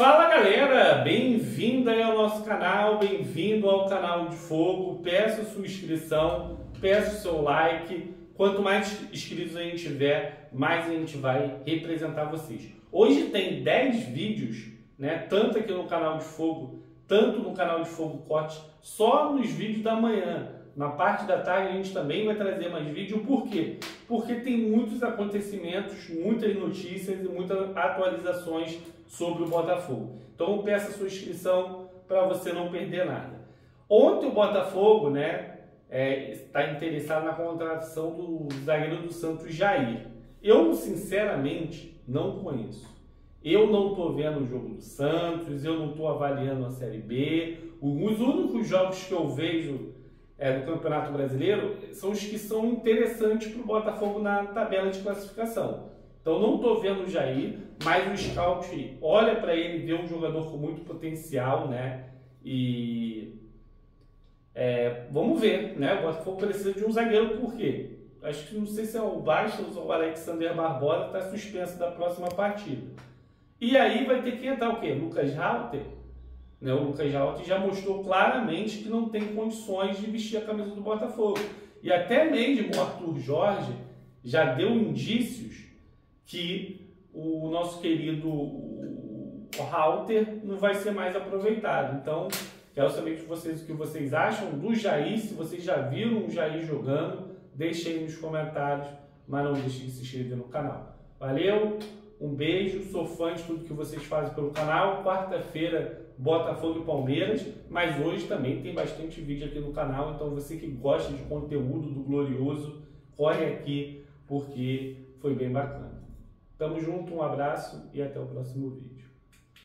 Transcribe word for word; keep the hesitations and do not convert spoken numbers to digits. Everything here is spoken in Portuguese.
Fala galera, bem-vindo aí ao nosso canal, bem-vindo ao canal de Fogo. Peço sua inscrição, peço seu like. Quanto mais inscritos a gente tiver, mais a gente vai representar vocês. Hoje tem dez vídeos, né? Tanto aqui no canal de Fogo, tanto no canal de Fogo Corte, só nos vídeos da manhã. Na parte da tarde a gente também vai trazer mais vídeo. Por quê? Porque tem muitos acontecimentos, muitas notícias e muitas atualizações sobre o Botafogo. Então eu peço a sua inscrição para você não perder nada. Ontem o Botafogo, né, é, está interessado na contratação do zagueiro do Santos, Jair. Eu, sinceramente, não conheço. Eu não estou vendo o jogo do Santos, eu não estou avaliando a Série B. Os únicos jogos que eu vejo É, do Campeonato Brasileiro são os que são interessantes para o Botafogo na tabela de classificação. Então não estou vendo o Jair, mas o scout olha para ele, vê um jogador com muito potencial, né? E é, vamos ver, né? O Botafogo precisa de um zagueiro, por quê? Acho que não sei se é o Bastos ou o Alexander Barbosa, está suspenso da próxima partida. E aí vai ter que entrar o quê? Lucas Halter. O Lucas Halter já mostrou claramente que não tem condições de vestir a camisa do Botafogo. E até mesmo o Arthur Jorge já deu indícios que o nosso querido Halter não vai ser mais aproveitado. Então, quero saber de vocês o que vocês acham do Jair. Se vocês já viram o Jair jogando, deixem aí nos comentários, mas não deixem de se inscrever no canal. Valeu, um beijo, sou fã de tudo que vocês fazem pelo canal. Quarta-feira, Botafogo e Palmeiras, mas hoje também tem bastante vídeo aqui no canal, então você que gosta de conteúdo do Glorioso, corre aqui porque foi bem bacana. Tamo junto, um abraço e até o próximo vídeo.